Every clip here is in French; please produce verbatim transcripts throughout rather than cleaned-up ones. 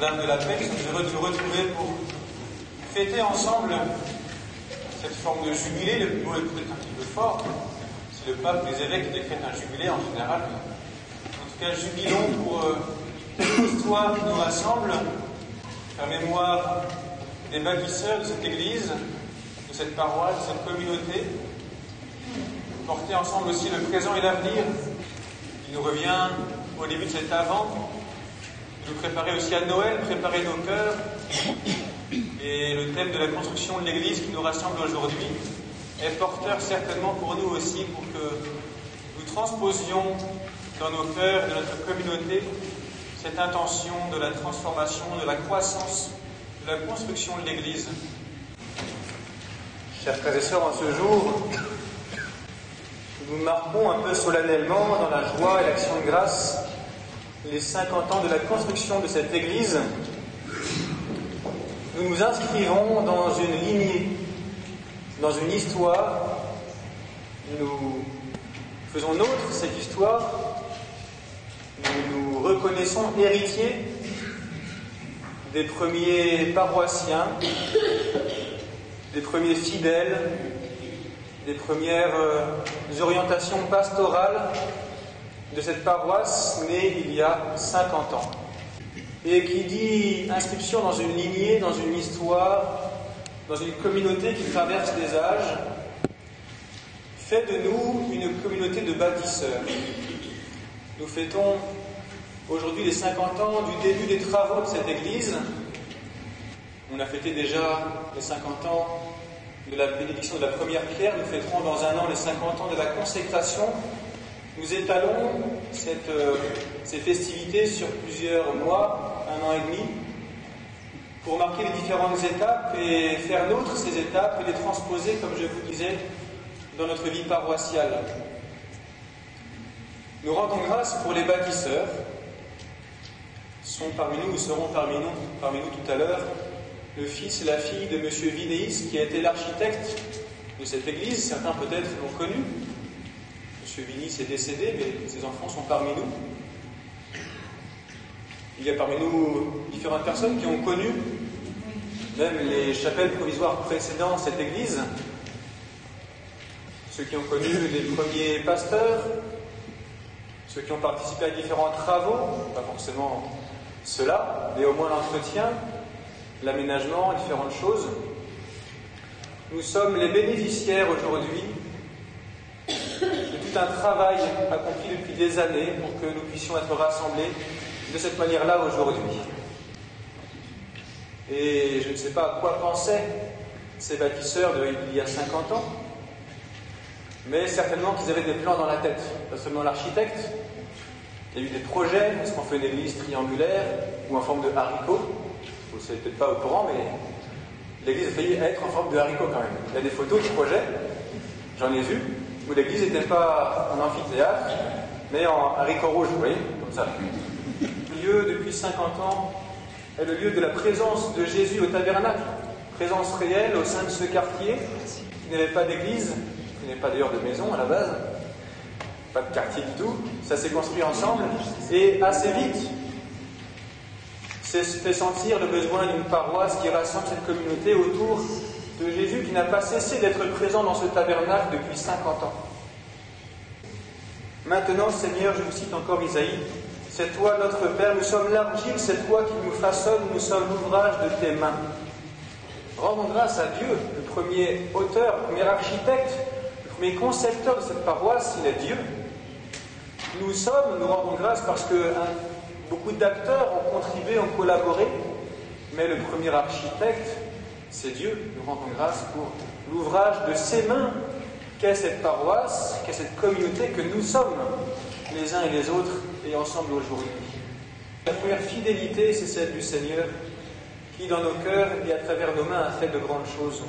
Notre-Dame de la Paix, nous sommes heureux de nous retrouver pour fêter ensemble cette forme de jubilé. Le mot est peut-être un petit peu fort. C'est le pape, les évêques qui décrètent un jubilé en général. En tout cas, jubilons pour euh, l'histoire qui nous rassemble, faire mémoire des bâtisseurs de cette église, de cette paroisse, de cette communauté, porter ensemble aussi le présent et l'avenir qui nous revient au début de cet Avent, nous préparer aussi à Noël, préparer nos cœurs, et le thème de la construction de l'église qui nous rassemble aujourd'hui est porteur certainement pour nous aussi, pour que nous transposions dans nos cœurs et dans notre communauté cette intention de la transformation, de la croissance, de la construction de l'église. Chers frères et sœurs, en ce jour, nous marquons un peu solennellement dans la joie et l'action de grâce les cinquante ans de la construction de cette église. Nous nous inscrivons dans une lignée, dans une histoire. Nous faisons nôtre cette histoire. Nous nous reconnaissons héritiers des premiers paroissiens, des premiers fidèles, des premières euh, orientations pastorales de cette paroisse née il y a cinquante ans. Et qui dit inscription dans une lignée, dans une histoire, dans une communauté qui traverse les âges, fait de nous une communauté de bâtisseurs. Nous fêtons aujourd'hui les cinquante ans du début des travaux de cette église. On a fêté déjà les cinquante ans de la bénédiction de la première pierre. Nous fêterons dans un an les cinquante ans de la consécration. Nous étalons cette, euh, ces festivités sur plusieurs mois, un an et demi, pour marquer les différentes étapes et faire nôtre ces étapes et les transposer, comme je vous disais, dans notre vie paroissiale. Nous rendons grâce pour les bâtisseurs, sont parmi nous ou seront parmi nous, parmi nous tout à l'heure, le fils et la fille de M. Vinéis, qui a été l'architecte de cette église. Certains peut-être l'ont connu. M. Vinéis est décédé, mais ses enfants sont parmi nous. Il y a parmi nous différentes personnes qui ont connu même les chapelles provisoires précédant cette église. Ceux qui ont connu les premiers pasteurs, ceux qui ont participé à différents travaux, pas forcément cela, mais au moins l'entretien, l'aménagement, différentes choses. Nous sommes les bénéficiaires aujourd'hui de tout un travail accompli depuis des années pour que nous puissions être rassemblés de cette manière-là aujourd'hui. Et je ne sais pas à quoi pensaient ces bâtisseurs de il y a cinquante ans, mais certainement qu'ils avaient des plans dans la tête, pas seulement l'architecte. Il y a eu des projets, est-ce qu'on fait une église triangulaire ou en forme de haricot? Vous ne savez peut-être pas au courant, mais l'église a failli être en forme de haricot quand même. Il y a des photos de projets, j'en ai vu, où l'église n'était pas en amphithéâtre, mais en haricot rouge, vous voyez, comme ça. Le lieu, depuis cinquante ans, est le lieu de la présence de Jésus au tabernacle. Présence réelle au sein de ce quartier, qui n'avait pas d'église, qui n'avait pas d'ailleurs de maison à la base, pas de quartier du tout. Ça s'est construit ensemble, et assez vite, c'est fait sentir le besoin d'une paroisse qui rassemble cette communauté autour de Jésus, qui n'a pas cessé d'être présent dans ce tabernacle depuis cinquante ans. Maintenant, Seigneur, je vous cite encore Isaïe, c'est toi notre Père, nous sommes l'argile, c'est toi qui nous façonnes, nous sommes l'ouvrage de tes mains. Rendons grâce à Dieu, le premier auteur, le premier architecte, le premier concepteur de cette paroisse, il est Dieu. Nous sommes, nous rendons grâce parce que hein, beaucoup d'acteurs ont contribué, ont collaboré, mais le premier architecte, c'est Dieu. Nous rendons grâce pour l'ouvrage de ses mains qu'est cette paroisse, qu'est cette communauté que nous sommes, les uns et les autres, et ensemble aujourd'hui. La première fidélité, c'est celle du Seigneur, qui dans nos cœurs et à travers nos mains a fait de grandes choses.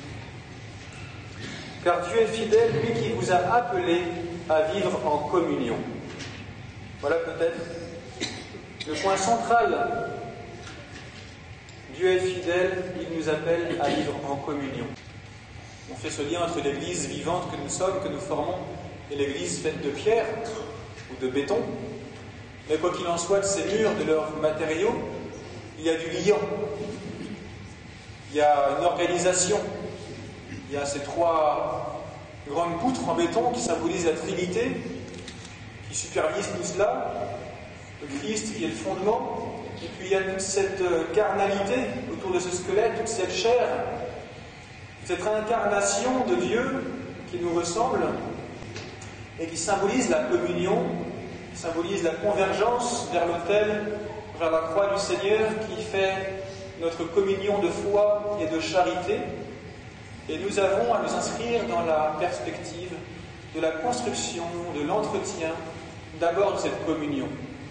Car Dieu est fidèle, lui qui vous a appelés à vivre en communion. Voilà peut-être le point central. Dieu est fidèle, il nous appelle à vivre en communion. On fait ce lien entre l'église vivante que nous sommes, que nous formons, et l'église faite de pierre ou de béton. Mais quoi qu'il en soit de ces murs, de leurs matériaux, il y a du liant, il y a une organisation, il y a ces trois grandes poutres en béton qui symbolisent la Trinité, qui supervisent tout cela, le Christ qui est le fondement, et puis il y a toute cette carnalité autour de ce squelette, toute cette chair, cette incarnation de Dieu qui nous ressemble et qui symbolise la communion, qui symbolise la convergence vers l'autel, vers la croix du Seigneur, qui fait notre communion de foi et de charité. Et nous avons à nous inscrire dans la perspective de la construction, de l'entretien, d'abord de cette communion.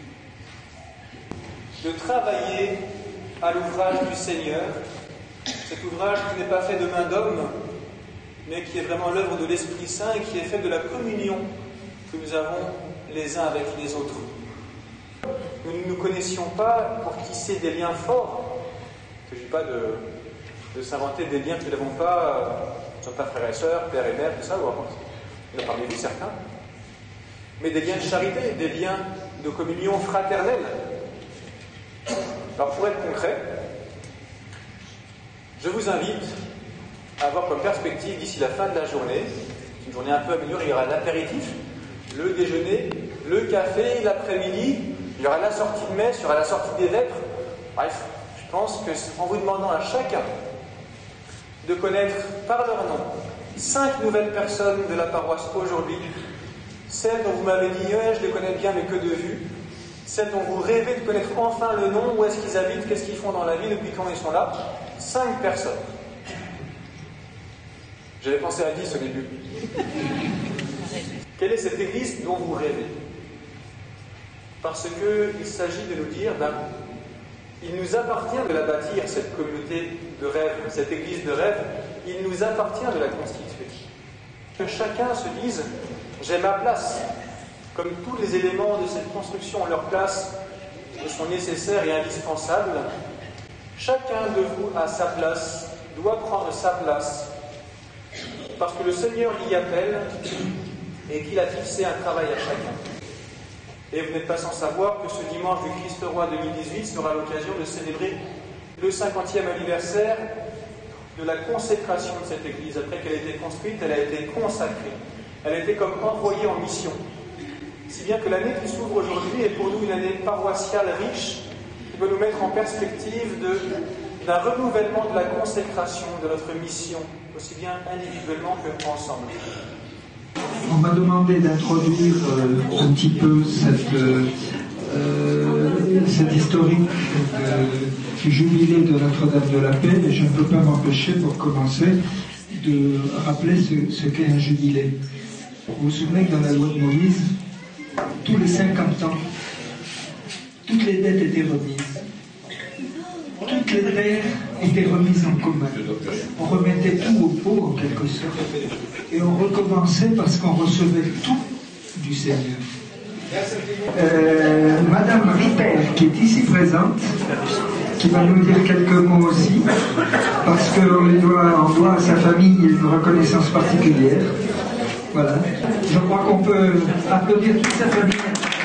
De travailler à l'ouvrage du Seigneur, cet ouvrage qui n'est pas fait de main d'homme, mais qui est vraiment l'œuvre de l'Esprit Saint et qui est fait de la communion que nous avons les uns avec les autres. Nous ne nous connaissions pas pour tisser des liens forts. Il ne s'agit pas de, de s'inventer des liens que nous n'avons pas, euh, nous ne sommes pas frères et sœurs, père et mère, tout ça, il y en a parmi vous certains, mais des liens de charité, des liens de communion fraternelle. Alors pour être concret, je vous invite à avoir comme perspective d'ici la fin de la journée, une journée un peu améliorée, il y aura l'apéritif, le déjeuner, le café, l'après-midi, il y aura la sortie de messe, il y aura la sortie des vêpres. Bref, je pense qu'en vous demandant à chacun de connaître par leur nom cinq nouvelles personnes de la paroisse aujourd'hui, celles dont vous m'avez dit eh, je les connais bien mais que de vue, celles dont vous rêvez de connaître enfin le nom, où est-ce qu'ils habitent, qu'est-ce qu'ils font dans la vie, depuis quand ils sont là, cinq personnes. J'avais pensé à dix au début. Quelle est cette église dont vous rêvez? Parce qu'il s'agit de nous dire, ben, il nous appartient de la bâtir, cette communauté de rêve, cette église de rêve, il nous appartient de la constituer. Que chacun se dise, j'ai ma place. Comme tous les éléments de cette construction ont leur place, et sont nécessaires et indispensables, chacun de vous a sa place, doit prendre sa place, parce que le Seigneur l'y appelle et qu'il a fixé un travail à chacun. Et vous n'êtes pas sans savoir que ce dimanche du Christ Roi deux mille dix-huit sera l'occasion de célébrer le cinquantième anniversaire de la consécration de cette Église. Après qu'elle a été construite, elle a été consacrée. Elle a été comme envoyée en mission. Si bien que l'année qui s'ouvre aujourd'hui est pour nous une année paroissiale riche, qui va nous mettre en perspective de, d'un renouvellement de la consécration de notre mission, aussi bien individuellement que ensemble. On m'a demandé d'introduire euh, un petit peu cette, euh, cette historique de, du jubilé de Notre-Dame de la Paix, et je ne peux pas m'empêcher, pour commencer, de rappeler ce, ce qu'est un jubilé. Vous vous souvenez que dans la loi de Moïse, tous les cinquante ans, toutes les dettes étaient remises. Toutes les terres étaient remises en commun. On remettait tout au pot, en quelque sorte. Et on recommençait parce qu'on recevait tout du Seigneur. Euh, Madame Ripper, qui est ici présente, qui va nous dire quelques mots aussi, parce qu'on doit, on doit à sa famille une reconnaissance particulière. Voilà. Je crois qu'on peut applaudir toute sa famille.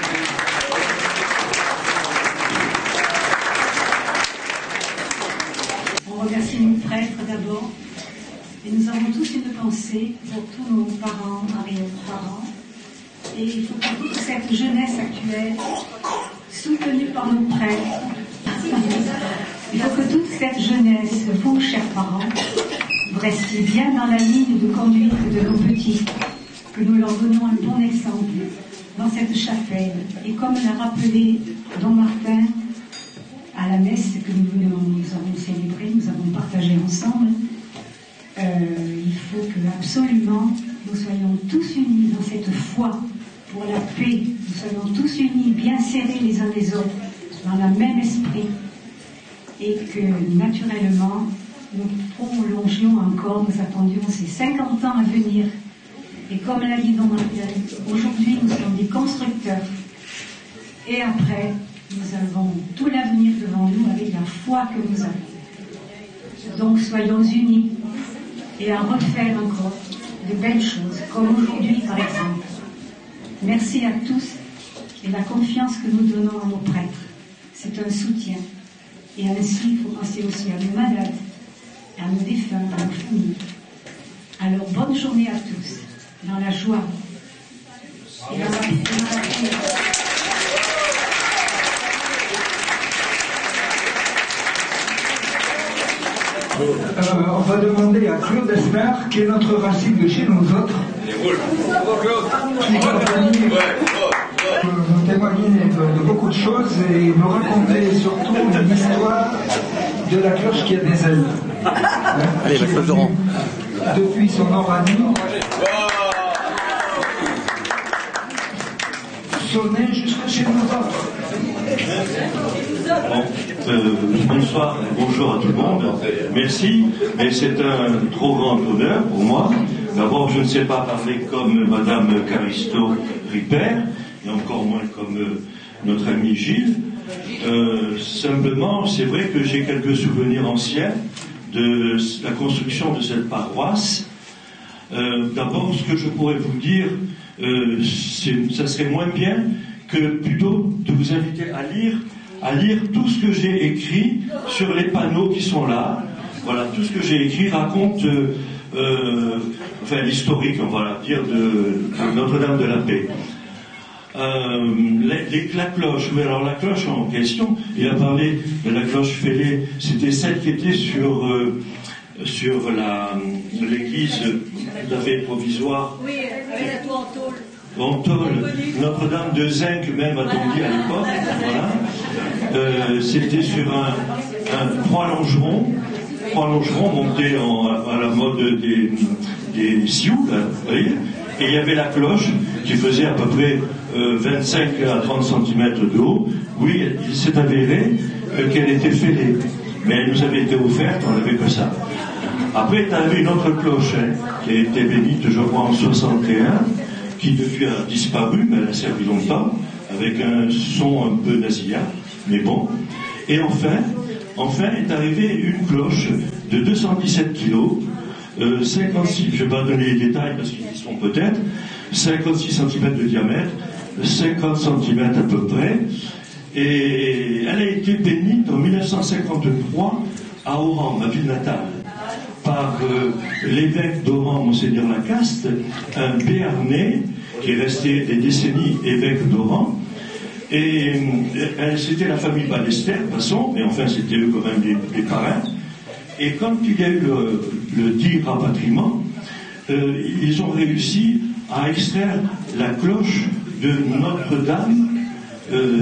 On remercie nos prêtres d'abord. Et nous avons tous une pensée pour tous nos parents, arrière-parents. Et il faut que toute cette jeunesse actuelle, soutenue par nos prêtres, il faut que toute cette jeunesse, vous, chers parents, restiez bien dans la ligne de conduite de nos petits, que nous leur donnons un bon exemple dans cette chapelle. Et comme l'a rappelé Don Martin à la messe que nous, venons, nous avons célébrée, nous avons partagé ensemble, euh, il faut que absolument nous soyons tous unis dans cette foi pour la paix, nous soyons tous unis, bien serrés les uns les autres, dans le même esprit, et que naturellement nous prolongions encore, nous attendions ces cinquante ans à venir. Et comme l'a dit Don Martin, aujourd'hui nous sommes des constructeurs. Et après, nous avons tout l'avenir devant nous avec la foi que nous avons. Donc soyons unis et à refaire encore de belles choses, comme aujourd'hui par exemple. Merci à tous et la confiance que nous donnons à nos prêtres. C'est un soutien. Et ainsi, il faut penser aussi à nos malades, à nos défunts, à nos familles. Alors, bonne journée à tous, dans la joie et dans la paix. Euh, on va demander à Claude Esmer, qui est notre racine de chez nous autres, qui va venir euh, nous témoigner de, de beaucoup de choses et nous raconter surtout une histoire de la cloche qui a des ailes. Hein, Allez, va Laurent. Depuis son oranie, sonner jusqu'à chez nous autres. Bon, euh, bonsoir et bonjour à tout le monde. Merci, mais c'est un trop grand honneur pour moi. D'abord, je ne sais pas parler comme Madame Caristo Ripert, et encore moins comme euh, notre ami Gilles. Euh, simplement, c'est vrai que j'ai quelques souvenirs anciens de la construction de cette paroisse. Euh, D'abord, ce que je pourrais vous dire, euh, ça serait moins bien que plutôt de vous inviter à lire, à lire tout ce que j'ai écrit sur les panneaux qui sont là. Voilà, tout ce que j'ai écrit raconte, euh, euh, enfin l'historique, on va dire, de, de Notre-Dame de la Paix. Euh, les, les, la cloche, oui, alors la cloche en question, il a parlé de la cloche fêlée, c'était celle qui était sur, euh, sur la, l'église de la veille provisoire. Oui, avec la tour en tôle. En tôle, Notre-Dame de Zinc même, a-t-on dit à l'époque, voilà. Euh, c'était sur un, un trois longerons, trois longerons montés en, à la mode des, des sioux, là, vous voyez, et il y avait la cloche qui faisait à peu près euh, vingt-cinq à trente centimètres de haut. Oui, il s'est avéré euh, qu'elle était fêlée, mais elle nous avait été offerte, on n'avait que ça. Après, tu avais une autre cloche hein, qui a été bénite, je crois, en soixante et un, qui depuis a disparu, mais elle a servi longtemps, avec un son un peu nasillarд, mais bon. Et enfin, enfin est arrivée une cloche de deux cent dix-sept kilos, euh, cinquante-six, je ne vais pas donner les détails parce qu'ils y sont peut-être, cinquante-six centimètres de diamètre, cinquante centimètres à peu près, et elle a été bénite en mille neuf cent cinquante-trois à Oran, ma ville natale, par euh, l'évêque d'Oran, Monseigneur Lacaste, un Béarnais qui est resté des décennies évêque d'Oran. Et euh, c'était la famille Ballester, de toute façon, mais enfin c'était eux quand même les, les parrains. Et quand il y a eu le, le dit rapatriement, euh, ils ont réussi à extraire la cloche de Notre-Dame, euh,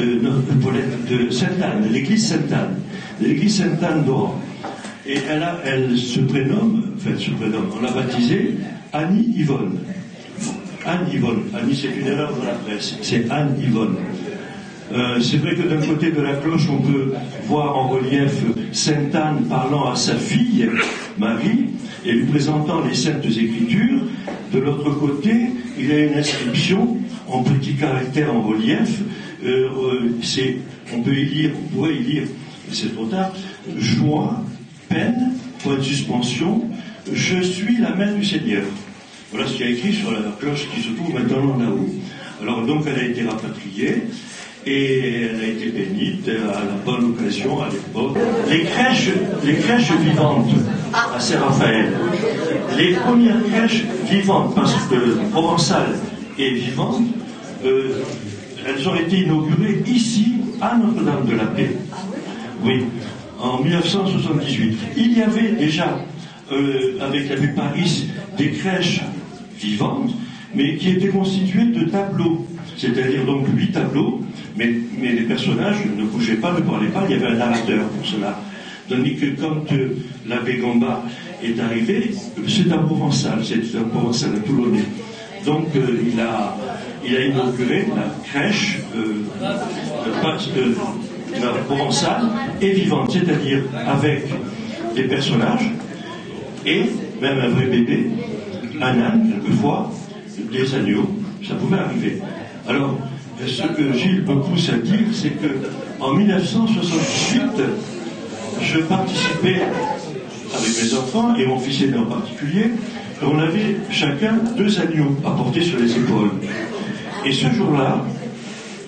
de, de Sainte-Anne, l'église Sainte-Anne, l'église Sainte-Anne d'Oran. Et elle, a, elle se prénomme, enfin elle se prénomme, on l'a baptisée Annie Yvonne. Anne Yvonne. Annie, c'est une erreur dans la presse. C'est Anne Yvonne. Euh, c'est vrai que d'un côté de la cloche, on peut voir en relief Sainte Anne parlant à sa fille, Marie, et lui présentant les Saintes Écritures. De l'autre côté, il y a une inscription en petits caractères en relief. Euh, euh, c'est, on peut y lire, on pourrait y lire, c'est trop tard, joie, peine, point de suspension, je suis la main du Seigneur. Voilà ce qu'il y a écrit sur la cloche qui se trouve maintenant là-haut. Alors donc elle a été rapatriée et elle a été bénite à la bonne occasion à l'époque. Les crèches, les crèches vivantes à Saint-Raphaël, les premières crèches vivantes, parce que provençale et vivante, euh, elles ont été inaugurées ici à Notre-Dame de la Paix. Oui, en mille neuf cent soixante-dix-huit. Il y avait déjà, euh, avec la vue Paris, des crèches vivantes, mais qui étaient constituées de tableaux. C'est-à-dire donc huit tableaux, mais, mais les personnages ne bougeaient pas, ne parlaient pas, il y avait un narrateur pour cela. Tandis que quand euh, l'abbé Gamba est arrivé, c'est un provençal, c'est un provençal à Toulonnais. Donc euh, il, a, il a inauguré la crèche euh, euh, la provençale et vivante, c'est-à-dire avec des personnages et même un vrai bébé, un âne quelquefois, des agneaux, ça pouvait arriver. Alors, ce que Gilles me pousse à dire, c'est que en mille neuf cent soixante-dix-huit, je participais avec mes enfants et mon fils aîné en particulier, on avait chacun deux agneaux à porter sur les épaules. Et ce jour-là,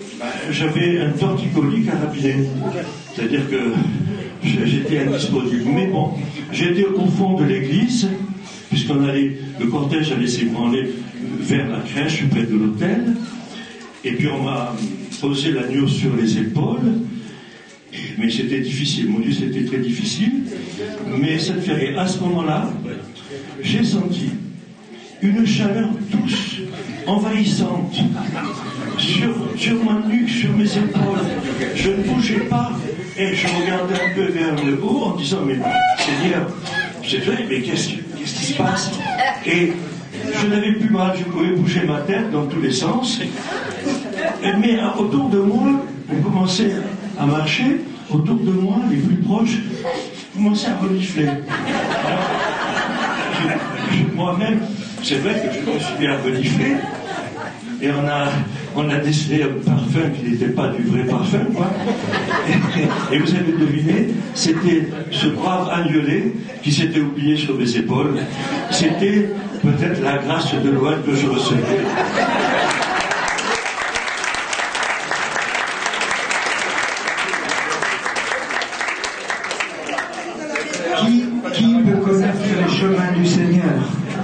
j'avais un torticolis carabiné. C'est-à-dire que j'étais indisponible. Mais bon, j'étais au fond de l'église, puisqu'on allait, le cortège allait s'ébranler vers la crèche près de l'hôtel. Et puis on m'a posé l'agneau sur les épaules. Mais c'était difficile, mon Dieu, c'était très difficile. Mais ça ne fait rien. À ce moment-là, j'ai senti une chaleur douce, envahissante, sur, sur ma nuque, sur mes épaules. Je ne bougeais pas et je regardais un peu vers le haut en disant, mais Seigneur, c'est vrai, mais qu'est-ce, qu'est-ce qui se passe? Et je n'avais plus mal, je pouvais bouger ma tête dans tous les sens. Et, mais autour de moi, on commençait à marcher, autour de moi, les plus proches, commençaient à renifler. Alors, je, je, moi-même, c'est vrai que je me suis bien reniflé, et on a, on a décelé un parfum qui n'était pas du vrai parfum, quoi. Et, et vous avez deviné, c'était ce brave agnelé qui s'était oublié sur mes épaules. C'était peut-être la grâce de Noël que je recevais. Qui peut connaître les chemins du Seigneur?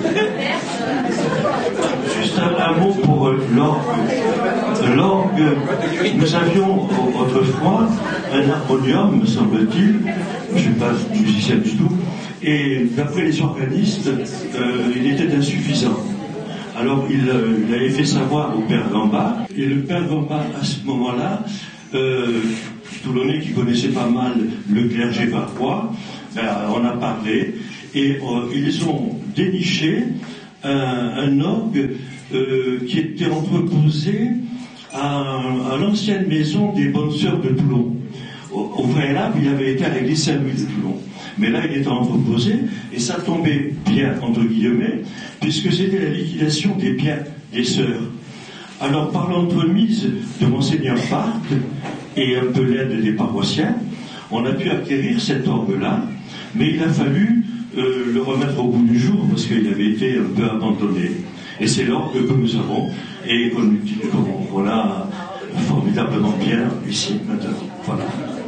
Juste un, un mot pour euh, l'orgue. L'orgue, nous avions autrefois un harmonium, me semble-t-il, je ne suis pas musicien du tout, et d'après les organistes, euh, il était insuffisant. Alors il, euh, il avait fait savoir au père Gamba, et le père Gamba, à ce moment-là, euh, Toulonnais qui connaissait pas mal le clergé barrois, ben, on a parlé, et euh, ils ont déniché un, un orgue euh, qui était entreposé à, à l'ancienne maison des Bonnes Sœurs de Toulon. Au, au préalable, il avait été à l'église Saint-Louis de Toulon. Mais là, il était entreposé, et ça tombait bien, entre guillemets, puisque c'était la liquidation des biens des sœurs. Alors, par l'entremise de Monseigneur Barthes et un peu l'aide des paroissiens, on a pu acquérir cet orgue-là, mais il a fallu euh, le remettre au bout du jour, parce qu'il avait été un peu abandonné. Et c'est l'orgue que nous avons, et qu'on utilise, qu'on a formidablement bien ici, maintenant. Voilà.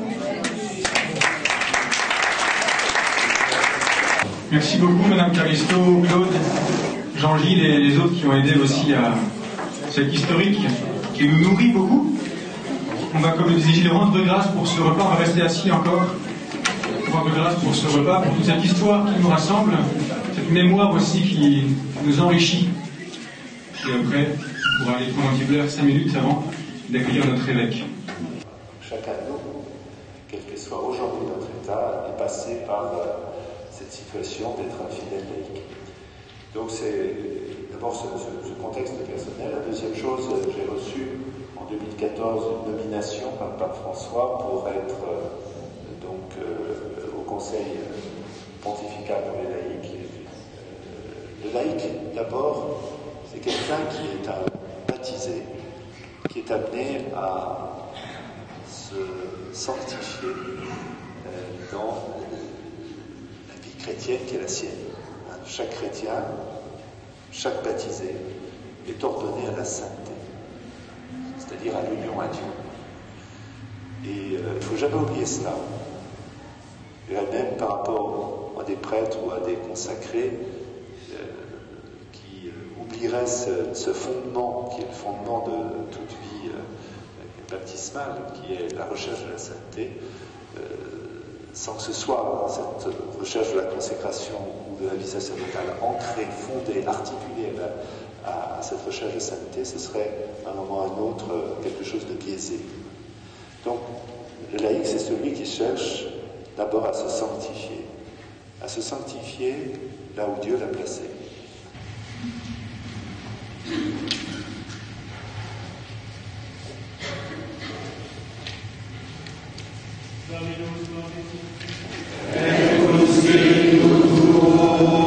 Merci beaucoup, Madame Caristo, Claude, Jean-Gilles et les autres qui ont aidé aussi à cette historique qui nous nourrit beaucoup. On va, comme le disait Gilles, rendre grâce pour ce repas. On va rester assis encore. Rendre grâce pour ce repas, pour toute cette histoire qui nous rassemble, cette mémoire aussi qui nous enrichit. Et après, on pourra aller prendre un petit peu cinq minutes avant d'accueillir notre évêque. Chacun de nous, quel que soit aujourd'hui notre état, est passé par cette situation d'être un fidèle laïc. Donc c'est d'abord ce, ce, ce contexte personnel. La deuxième chose, j'ai reçu en deux mille quatorze une nomination par le pape François pour être euh, donc euh, au Conseil pontifical pour les laïcs. Euh, le laïc, d'abord, c'est quelqu'un qui est un baptisé, qui est amené à se sanctifier euh, dans la vie chrétienne qui est la sienne. Chaque chrétien, chaque baptisé est ordonné à la sainteté, c'est-à-dire à l'union à Dieu. Et euh, il ne faut jamais oublier cela. Et même par rapport à des prêtres ou à des consacrés euh, qui euh, oublieraient ce, ce fondement, qui est le fondement de toute vie euh, baptismale, qui est la recherche de la sainteté, euh, sans que ce soit cette recherche de la consécration ou de la vie sacerdotale ancrée, fondée, articulée à, à cette recherche de sainteté, ce serait à un moment ou à un autre quelque chose de biaisé. Donc, le laïc, c'est celui qui cherche d'abord à se sanctifier, à se sanctifier là où Dieu l'a placé.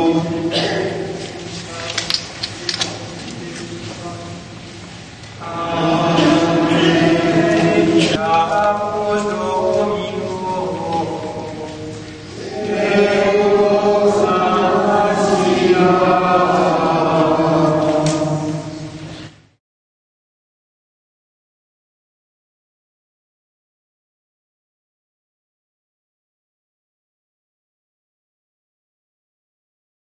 Amen.